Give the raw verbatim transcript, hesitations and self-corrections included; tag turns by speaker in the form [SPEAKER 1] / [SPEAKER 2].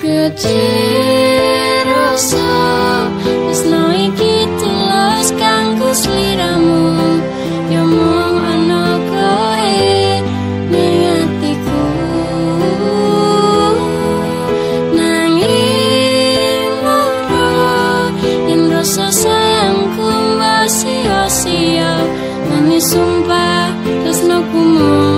[SPEAKER 1] Rasa tresno iki tulus kanggo sliramu yo mung ana koe ning atiku nanging ora yen rasa sayangku masih sia nangis sumpah tresnoku